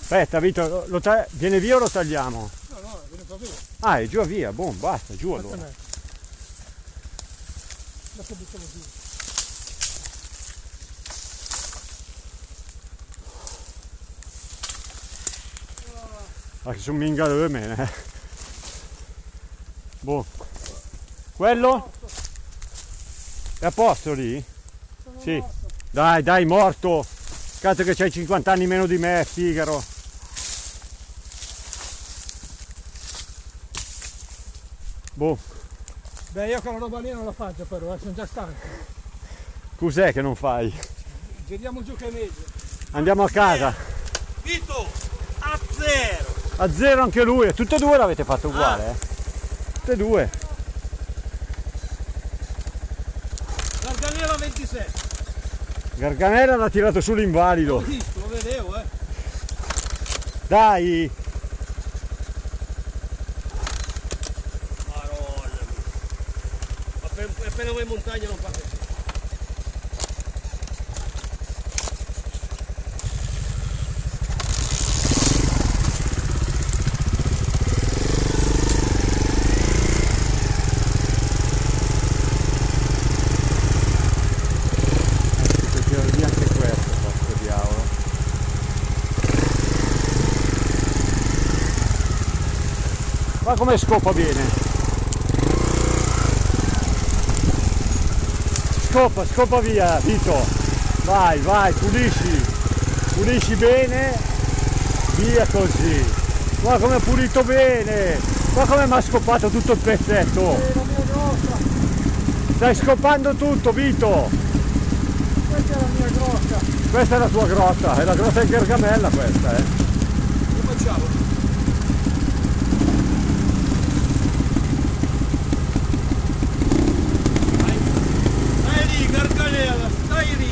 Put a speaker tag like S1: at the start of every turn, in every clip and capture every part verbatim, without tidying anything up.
S1: Aspetta Vito, lo ta- viene via o lo tagliamo?
S2: No, no, viene qua via.
S1: Ah, è giù via, boh, basta, giù allora.
S2: Adesso buttiamo giù.
S1: Ah, che sono mingalome, eh. Boh. Quello? È a posto lì?
S2: Sono
S1: Sì.
S2: morto.
S1: Dai, dai, morto. Cazzo che c'hai cinquanta anni meno di me, Figaro. Boh.
S2: Beh, io quella roba lì non la faccio però, eh, sono già stanco.
S1: Cos'è che non fai?
S2: Giriamo giù che è meglio.
S1: Andiamo a casa.
S3: Vito, a zero.
S1: A zero anche lui. Tutte e due l'avete fatto uguale, eh? Tutte e due.
S3: Garganella ventisette.
S1: Garganella l'ha tirato su l'invalido.
S3: L'ho visto, lo vedevo, eh.
S1: Dai.
S3: Parola. Appena, appena vai in montagna non fa così.
S1: Ma come scopa bene? Scopa, scopa via, Vito. Vai, vai, pulisci. Pulisci bene. Via così. Guarda come ha pulito bene. Guarda come mi ha scopato tutto il pezzetto.
S2: Eh, la mia grossa.
S1: Stai scopando tutto, Vito.
S2: Questa è la mia grotta.
S1: Questa è la tua grotta. È la grotta di Gargamella questa, eh.
S3: Come facciamo? Garganella, stai lì!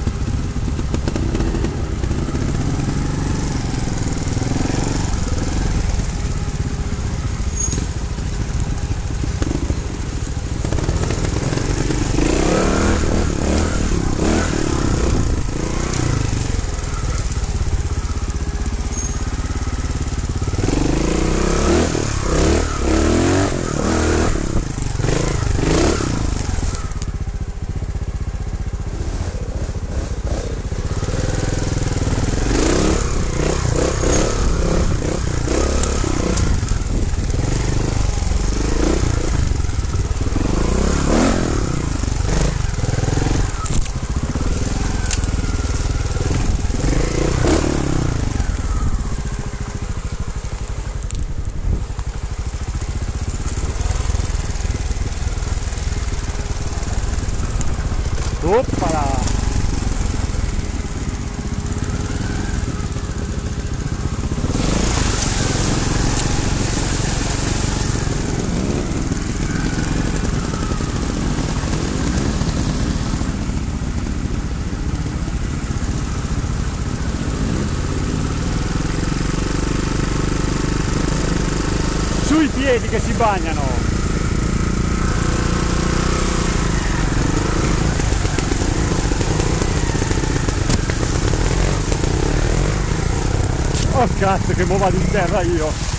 S1: Oppala! Sui piedi che si bagnano! Oh cazzo che mo vado in terra io!